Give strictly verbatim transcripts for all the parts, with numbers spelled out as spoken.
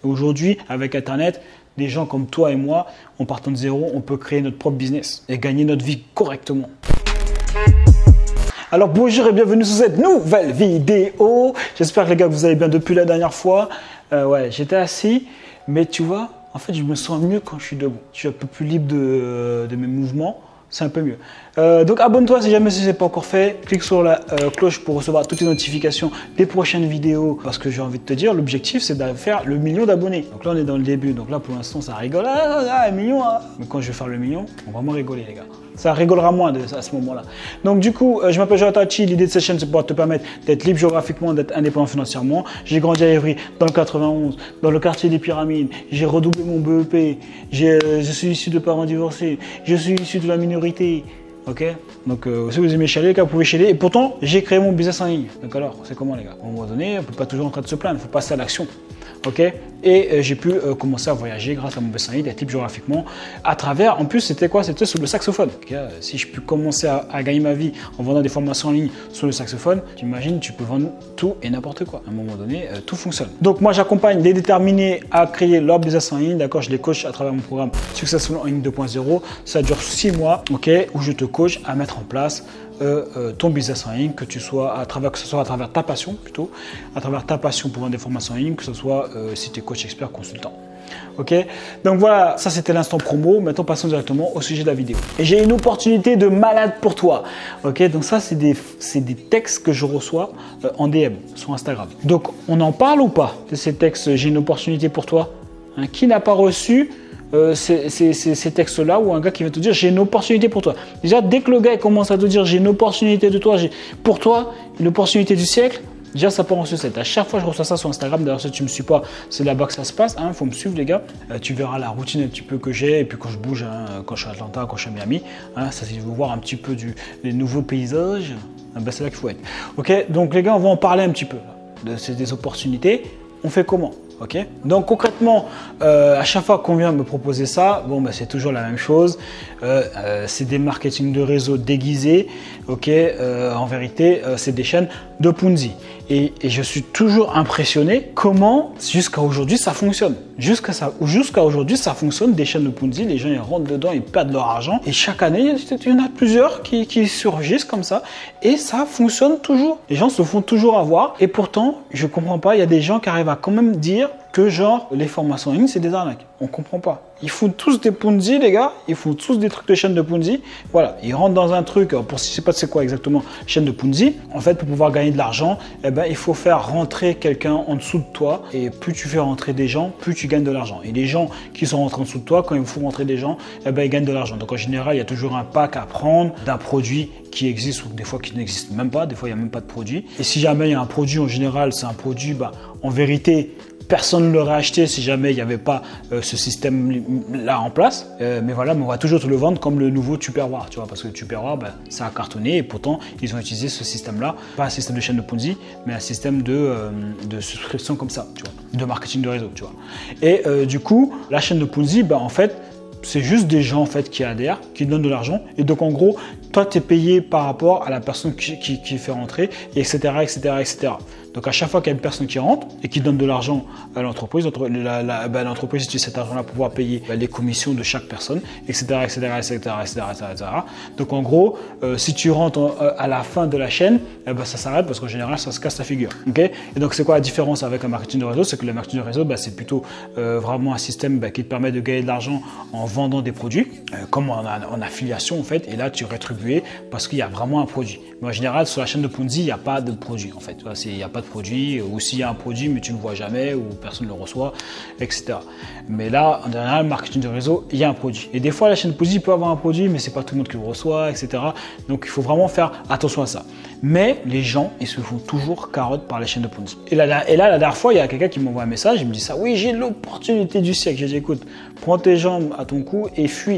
Aujourd'hui, avec Internet, des gens comme toi et moi, en partant de zéro, on peut créer notre propre business et gagner notre vie correctement. Alors bonjour et bienvenue sur cette nouvelle vidéo. J'espère que les gars, vous allez bien depuis la dernière fois. Euh, ouais, j'étais assis, mais tu vois, en fait, je me sens mieux quand je suis debout. Je suis un peu plus libre de, de mes mouvements. C'est un peu mieux. Euh, donc abonne-toi si jamais ce n'est pas encore fait. Clique sur la euh, cloche pour recevoir toutes les notifications des prochaines vidéos. Parce que j'ai envie de te dire, l'objectif c'est de faire le million d'abonnés. Donc là on est dans le début. Donc là pour l'instant ça rigole. Ah, ah, un million. Ah. Mais quand je vais faire le million, on va vraiment rigoler les gars. Ça rigolera moins de, à ce moment-là. Donc du coup, euh, je m'appelle Jonathan Hachi. L'idée de cette chaîne c'est de pouvoir te permettre d'être libre géographiquement, d'être indépendant financièrement. J'ai grandi à Évry dans le quatre-vingt-onze, dans le quartier des Pyramides. J'ai redoublé mon B E P. Euh, je suis issu de parents divorcés. Je suis issu de la minorité. Ok, donc euh, si vous aimez chialer, les gars, vous pouvez chialer. Et pourtant, j'ai créé mon business en ligne. Donc alors, c'est comment les gars? À un moment donné, on ne peut pas toujours en train de se plaindre, il faut passer à l'action. Ok, et euh, j'ai pu euh, commencer à voyager grâce à mon business en ligne, d'être libre géographiquement. À travers, en plus, c'était quoi? C'était sur le saxophone. Okay, euh, si je peux commencer à, à gagner ma vie en vendant des formations en ligne sur le saxophone, tu imagines, tu peux vendre tout et n'importe quoi. À un moment donné, euh, tout fonctionne. Donc moi, j'accompagne les déterminés à créer leur business en ligne. D'accord, je les coach à travers mon programme Successful en ligne deux point zéro. Ça dure six mois, ok, où je te coach à mettre en place Euh, euh, ton business en ligne, que tu sois à travers, que ce soit à travers ta passion plutôt, à travers ta passion pour vendre des formations en ligne, que ce soit euh, si tu es coach, expert, consultant. Ok, donc voilà, ça c'était l'instant promo. Maintenant passons directement au sujet de la vidéo. Et j'ai une opportunité de malade pour toi. Ok, donc ça c'est des, c'est des textes que je reçois euh, en D M sur Instagram. Donc on en parle ou pas de ces textes? J'ai une opportunité pour toi. Hein, qui n'a pas reçu Euh, ces, ces, ces, ces textes-là, ou un gars qui vient te dire j'ai une opportunité pour toi. Déjà, dès que le gars commence à te dire j'ai une opportunité de toi, j'ai pour toi une opportunité du siècle, déjà ça part en sucette. À chaque fois je reçois ça sur Instagram. D'ailleurs, si tu ne me suis pas, c'est là-bas que ça se passe. Il hein, faut me suivre les gars. Euh, tu verras la routine un petit peu que j'ai. Et puis quand je bouge, hein, quand je suis à Atlanta, quand je suis à Miami, hein, ça si je veux voir un petit peu du, les nouveaux paysages, hein, ben, c'est là qu'il faut être. Ok, donc les gars, on va en parler un petit peu là, de ces des opportunités. On fait comment? Ok, donc concrètement, euh, à chaque fois qu'on vient me proposer ça, bon, bah, c'est toujours la même chose. Euh, euh, c'est des marketing de réseau déguisés. Ok, euh, en vérité, euh, c'est des chaînes de Ponzi. Et, et je suis toujours impressionné comment jusqu'à aujourd'hui ça fonctionne. Jusqu'à ça, jusqu'à aujourd'hui ça fonctionne, des chaînes de Ponzi. Les gens ils rentrent dedans, ils perdent leur argent. Et chaque année, il y en a plusieurs qui, qui surgissent comme ça. Et ça fonctionne toujours. Les gens se font toujours avoir. Et pourtant, je comprends pas. Il y a des gens qui arrivent à quand même dire que genre les formations en ligne c'est des arnaques. On comprend pas. Ils font tous des Ponzi les gars, ils font tous des trucs de chaîne de Ponzi. Voilà, ils rentrent dans un truc, pour si je sais pas c'est quoi exactement, chaîne de Ponzi. En fait, pour pouvoir gagner de l'argent, eh ben il faut faire rentrer quelqu'un en dessous de toi. Et plus tu fais rentrer des gens, plus tu gagnes de l'argent. Et les gens qui sont rentrés en dessous de toi, quand il faut rentrer des gens, eh ben ils gagnent de l'argent. Donc en général, il y a toujours un pack à prendre d'un produit qui existe ou des fois qui n'existe même pas. Des fois, il n'y a même pas de produit. Et si jamais il y a un produit, en général, c'est un produit, bah, en vérité, personne ne l'aurait acheté si jamais il n'y avait pas euh, ce système-là en place. Euh, mais voilà, mais on va toujours te le vendre comme le nouveau Tupperware, tu vois, parce que le Tupperware, ben, ça a cartonné et pourtant, ils ont utilisé ce système-là. Pas un système de chaîne de Ponzi, mais un système de, euh, de souscription comme ça, tu vois, de marketing de réseau, tu vois. Et euh, du coup, la chaîne de Ponzi, ben, en fait, c'est juste des gens en fait qui adhèrent, qui donnent de l'argent. Et donc en gros, toi, tu es payé par rapport à la personne qui, qui, qui fait rentrer, et etc., et cetera, et cetera. Donc à chaque fois qu'il y a une personne qui rentre et qui donne de l'argent à l'entreprise, l'entreprise utilise cet argent-là pour pouvoir payer ben, les commissions de chaque personne, et cetera, et cetera, et cetera, et cetera, et cetera. Donc en gros, euh, si tu rentres en, euh, à la fin de la chaîne, eh ben, ça s'arrête parce qu'en général, ça se casse la figure. Okay, et donc c'est quoi la différence avec un marketing de réseau? C'est que le marketing de réseau, ben, c'est plutôt euh, vraiment un système ben, qui te permet de gagner de l'argent en vendant des produits, euh, comme en, en affiliation en fait, et là tu es rétribué parce qu'il y a vraiment un produit. Mais en général, sur la chaîne de Ponzi, il n'y a pas de produit en fait. Il n'y a pas de produit, ou s'il y a un produit mais tu ne le vois jamais, ou personne ne le reçoit, et cetera. Mais là, en général, marketing de réseau, il y a un produit. Et des fois, la chaîne de Ponzi peut avoir un produit, mais c'est pas tout le monde qui le reçoit, et cetera. Donc il faut vraiment faire attention à ça. Mais les gens, ils se font toujours carotte par les chaînes de Ponzi. Et là, et là la dernière fois, il y a quelqu'un qui m'envoie un message, il me dit ça, oui, j'ai l'opportunité du siècle. J'ai dit, écoute, prends tes jambes à ton cou et fuis.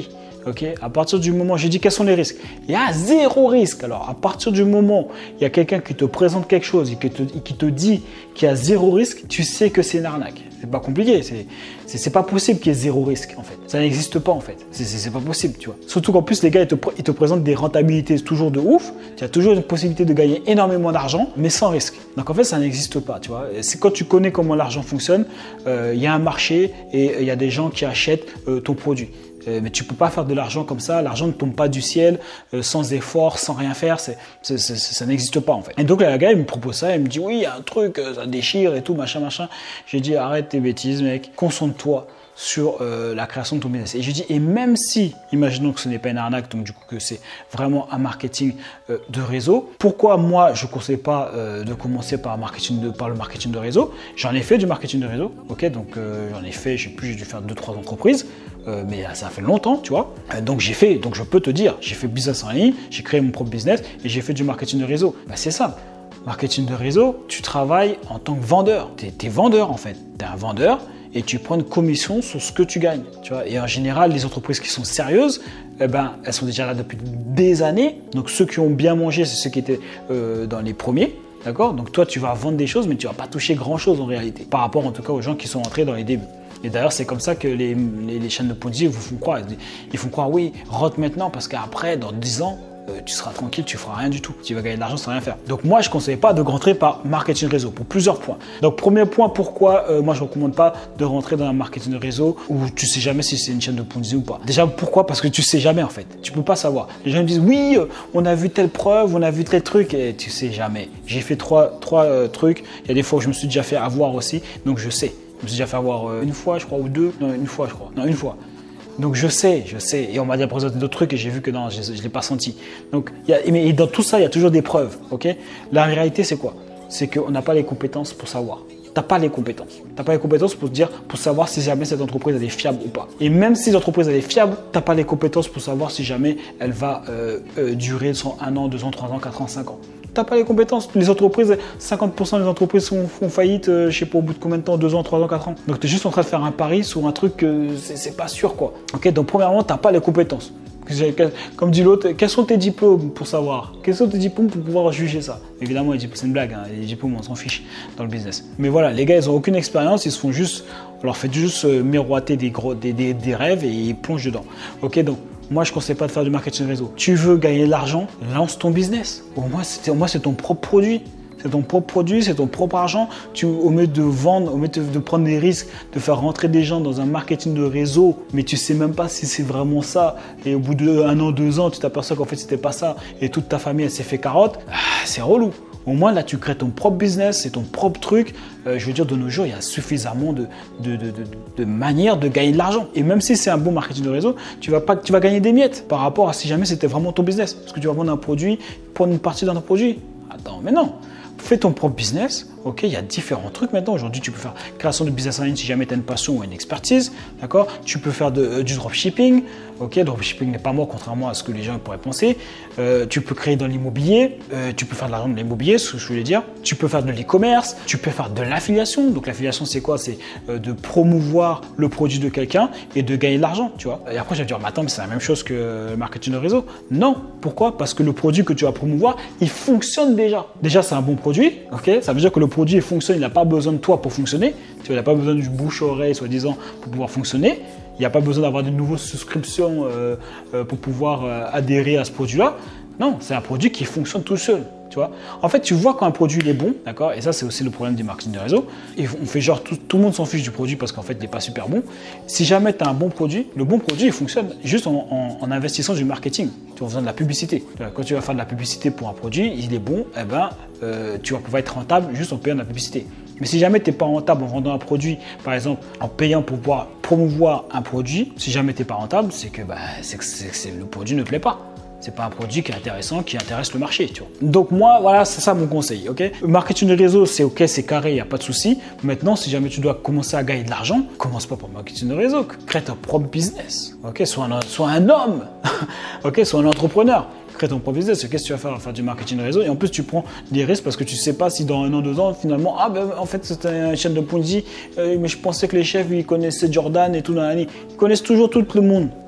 Ok, à partir du moment, j'ai dit quels sont les risques. Il y a zéro risque. Alors, à partir du moment, il y a quelqu'un qui te présente quelque chose et qui te, qui te dit qu'il y a zéro risque, tu sais que c'est une arnaque. C'est pas compliqué. C'est, c'est, c'est pas possible qu'il y ait zéro risque en fait. Ça n'existe pas en fait. C'est, c'est, c'est pas possible, tu vois. Surtout qu'en plus, les gars, ils te, ils te présentent des rentabilités toujours de ouf. Tu as toujours une possibilité de gagner énormément d'argent, mais sans risque. Donc en fait, ça n'existe pas, tu vois. C'est quand tu connais comment l'argent fonctionne, euh, il y a un marché et il y a des gens qui achètent euh, ton produit. Mais tu ne peux pas faire de l'argent comme ça. L'argent ne tombe pas du ciel, euh, sans effort, sans rien faire. C'est, c'est, c'est, ça n'existe pas en fait. Et donc là, le gars, il me propose ça. Il me dit oui, il y a un truc, ça déchire et tout, machin, machin. J'ai dit arrête tes bêtises, mec. Concentre-toi sur euh, la création de ton business. Et je dis, et même si, imaginons que ce n'est pas une arnaque, donc du coup que c'est vraiment un marketing euh, de réseau, pourquoi moi je ne conseille pas euh, de commencer par, marketing de, par le marketing de réseau? J'en ai fait du marketing de réseau, ok, donc euh, j'en ai fait, je sais plus, j'ai dû faire deux, trois entreprises, euh, mais ça fait longtemps, tu vois. Euh, donc j'ai fait, donc je peux te dire, j'ai fait business en ligne, j'ai créé mon propre business et j'ai fait du marketing de réseau. Bah, c'est ça. Marketing de réseau, tu travailles en tant que vendeur. Tu es vendeur en fait. Tu es un vendeur et tu prends une commission sur ce que tu gagnes. Tu vois. Et en général, les entreprises qui sont sérieuses, eh ben, elles sont déjà là depuis des années. Donc ceux qui ont bien mangé, c'est ceux qui étaient euh, dans les premiers. D'accord? Donc toi, tu vas vendre des choses, mais tu ne vas pas toucher grand-chose en réalité. Par rapport en tout cas aux gens qui sont entrés dans les débuts. Et d'ailleurs, c'est comme ça que les, les, les chaînes de Ponzi vous font croire. Ils font croire, oui, rentre maintenant parce qu'après, dans dix ans, Euh, tu seras tranquille, tu feras rien du tout. Tu vas gagner de l'argent sans rien faire. Donc moi, je ne conseille pas de rentrer par marketing réseau pour plusieurs points. Donc premier point, pourquoi euh, moi je ne recommande pas de rentrer dans un marketing de réseau où tu ne sais jamais si c'est une chaîne de Ponzi ou pas. Déjà, pourquoi? Parce que tu ne sais jamais en fait. Tu ne peux pas savoir. Les gens me disent oui, euh, on a vu telle preuve, on a vu tel truc et tu ne sais jamais. J'ai fait trois, trois euh, trucs. Il y a des fois où je me suis déjà fait avoir aussi. Donc je sais. Je me suis déjà fait avoir euh, une fois, je crois, ou deux. Non, une fois, je crois. Non, une fois. Donc je sais, je sais, et on m'a déjà présenté d'autres trucs et j'ai vu que non, je ne l'ai pas senti. Donc, y a, mais dans tout ça, il y a toujours des preuves, ok? La réalité, c'est quoi? C'est qu'on n'a pas les compétences pour savoir. Tu n'as pas les compétences. Tu n'as pas les compétences pour te dire, pour savoir si jamais cette entreprise elle est fiable ou pas. Et même si l'entreprise elle est fiable, tu n'as pas les compétences pour savoir si jamais elle va euh, euh, durer un an, deux ans, trois ans, quatre ans, cinq ans. Tu n'as pas les compétences. Les entreprises, cinquante pour cent des entreprises font, font faillite, euh, je sais pas, au bout de combien de temps, deux ans, trois ans, quatre ans. Donc tu es juste en train de faire un pari sur un truc que c'est pas sûr, quoi. Ok, donc premièrement, tu n'as pas les compétences. Comme dit l'autre, quels sont tes diplômes pour savoir? Quels sont tes diplômes pour pouvoir juger ça? Évidemment, c'est une blague, hein. Les diplômes, on s'en fiche dans le business. Mais voilà, les gars, ils n'ont aucune expérience, ils se font juste, on leur fait juste miroiter des, gros, des, des, des rêves et ils plongent dedans. Ok, donc moi, je ne conseille pas de faire du marketing réseau. Tu veux gagner de l'argent, lance ton business. Au moins, c'est ton propre produit. C'est ton propre produit, c'est ton propre argent. Tu, au lieu de vendre, au lieu de, de prendre des risques, de faire rentrer des gens dans un marketing de réseau, mais tu ne sais même pas si c'est vraiment ça. Et au bout d'un an, deux ans, tu t'aperçois qu'en fait, c'était pas ça. Et toute ta famille, elle s'est fait carotte. Ah, c'est relou. Au moins, là, tu crées ton propre business, c'est ton propre truc. Euh, je veux dire, de nos jours, il y a suffisamment de, de, de, de, de manières de gagner de l'argent. Et même si c'est un bon marketing de réseau, tu vas, pas, tu vas gagner des miettes par rapport à si jamais c'était vraiment ton business. Parce que tu vas vendre un produit, prendre une partie d'un produit. Attends, mais non. Fais ton propre business, ok, il y a différents trucs maintenant. Aujourd'hui, tu peux faire création de business en ligne si jamais tu as une passion ou une expertise, d'accord. Tu peux faire de, euh, du dropshipping, ok, dropshipping n'est pas mort contrairement à ce que les gens pourraient penser. Euh, tu peux créer dans l'immobilier, euh, tu peux faire de l'argent de l'immobilier, ce que je voulais dire. Tu peux faire de l'e-commerce, tu peux faire de l'affiliation. Donc l'affiliation, c'est quoi? C'est euh, de promouvoir le produit de quelqu'un et de gagner de l'argent, tu vois. Et après, je vais dire, mais attends, mais c'est la même chose que le marketing de réseau. Non, pourquoi? Parce que le produit que tu vas promouvoir, il fonctionne déjà. Déjà, c'est un bon produit. Ok, ça veut dire que le produit fonctionne, il n'a pas besoin de toi pour fonctionner. Tu vois, il n'a pas besoin du bouche-oreille, soi-disant, pour pouvoir fonctionner. Il n'y a pas besoin d'avoir de nouvelles souscriptions euh, euh, pour pouvoir euh, adhérer à ce produit-là. Non, c'est un produit qui fonctionne tout seul. Tu vois, en fait, tu vois quand un produit il est bon, d'accord. Et ça, c'est aussi le problème du marketing de réseau. Et on fait genre tout, tout le monde s'en fiche du produit parce qu'en fait, il n'est pas super bon. Si jamais tu as un bon produit, le bon produit il fonctionne juste en, en, en investissant du marketing. Tu as besoin de la publicité. Quand tu vas faire de la publicité pour un produit, il est bon, eh ben, euh, tu vas pouvoir être rentable juste en payant de la publicité. Mais si jamais tu n'es pas rentable en vendant un produit, par exemple, en payant pour pouvoir promouvoir un produit, si jamais tu n'es pas rentable, c'est que, bah, c'est que, c'est que c'est, le produit ne plaît pas. C'est pas un produit qui est intéressant, qui intéresse le marché, tu vois. Donc moi, voilà, c'est ça mon conseil, ok. Le marketing de réseau, c'est ok, c'est carré, il n'y a pas de souci. Maintenant, si jamais tu dois commencer à gagner de l'argent, commence pas par le marketing de réseau, crée ton propre business, ok. Sois un, sois un homme, ok, sois un entrepreneur. Crée ton propre business, qu'est-ce que tu vas faire? Faire du marketing de réseau et en plus tu prends des risques parce que tu ne sais pas si dans un an, deux ans, finalement, ah ben en fait c'était une chaîne de Ponzi, euh, mais je pensais que les chefs ils connaissaient Jordan et tout, ils connaissent toujours tout le monde.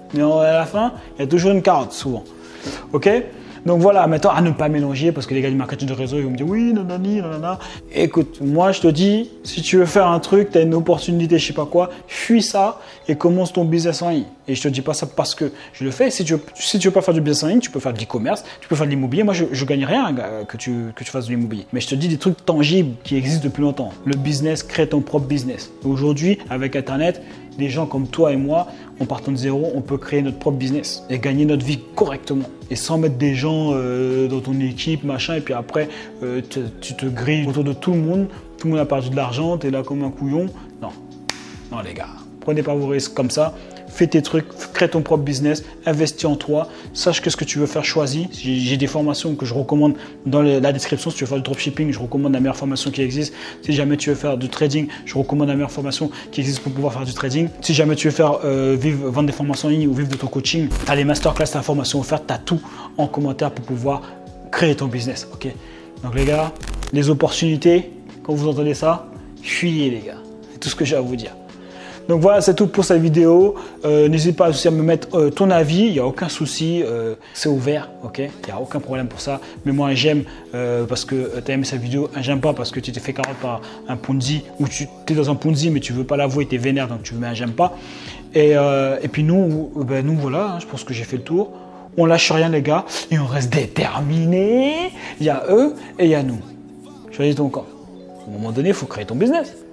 Mais à la fin, il y a toujours une carotte, souvent. Ok? Donc voilà, maintenant à ne pas mélanger parce que les gars du marketing de réseau ils vont me dire oui, nanani, nanana. Écoute, moi je te dis, si tu veux faire un truc, tu as une opportunité, je sais pas quoi, fuis ça et commence ton business en ligne. Et je te dis pas ça parce que je le fais. Si tu veux, si tu veux pas faire du business en ligne, tu peux faire de l'e-commerce, tu peux faire de l'immobilier. Moi je, je gagne rien que tu, que tu fasses de l'immobilier. Mais je te dis des trucs tangibles qui existent depuis longtemps. Le business, crée ton propre business. Aujourd'hui, avec Internet, des gens comme toi et moi, en partant de zéro, on peut créer notre propre business et gagner notre vie correctement. Et sans mettre des gens euh, dans ton équipe, machin, et puis après, euh, te, tu te grilles autour de tout le monde. Tout le monde a perdu de l'argent, tu es là comme un couillon. Non, non les gars, prenez pas vos risques comme ça. Fais tes trucs, crée ton propre business, investis en toi, sache que ce que tu veux faire, choisis. J'ai des formations que je recommande dans la description. Si tu veux faire du dropshipping, je recommande la meilleure formation qui existe. Si jamais tu veux faire du trading, je recommande la meilleure formation qui existe pour pouvoir faire du trading. Si jamais tu veux faire euh, vivre, vendre des formations en ligne ou vivre de ton coaching, tu as les masterclass, tu as la formation offerte, tu as tout en commentaire pour pouvoir créer ton business. Ok. Donc les gars, les opportunités, quand vous entendez ça, fuyez les gars. C'est tout ce que j'ai à vous dire. Donc voilà, c'est tout pour cette vidéo. Euh, N'hésite pas aussi à me mettre euh, ton avis, il n'y a aucun souci, euh, c'est ouvert, ok? Il n'y a aucun problème pour ça. Mais moi, un j'aime euh, parce que tu as aimé cette vidéo, un j'aime pas parce que tu t'es fait carotte par un Ponzi ou tu es dans un Ponzi mais tu veux pas l'avouer, tu es vénère donc tu mets un j'aime pas. Et, euh, et puis nous, ben nous voilà, hein, je pense que j'ai fait le tour. On lâche rien les gars et on reste déterminés. Il y a eux et il y a nous. Choisis ton camp. À un moment donné, il faut créer ton business.